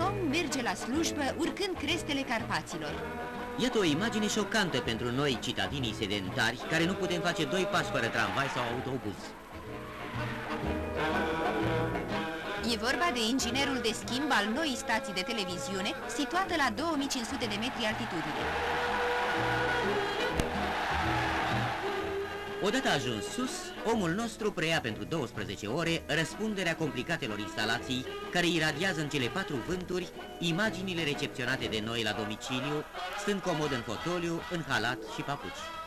om merge la slujbă urcând crestele Carpaților. Iată o imagine șocantă pentru noi, citadinii sedentari, care nu putem face 2 pași fără tramvai sau autobuz. E vorba de inginerul de schimb al noii stații de televiziune, situată la 2500 de metri altitudine. Odată ajuns sus, omul nostru preia pentru 12 ore răspunderea complicatelor instalații care iradiază în cele 4 vânturi imaginile recepționate de noi la domiciliu, stând comod în fotoliu, în halat și papuci.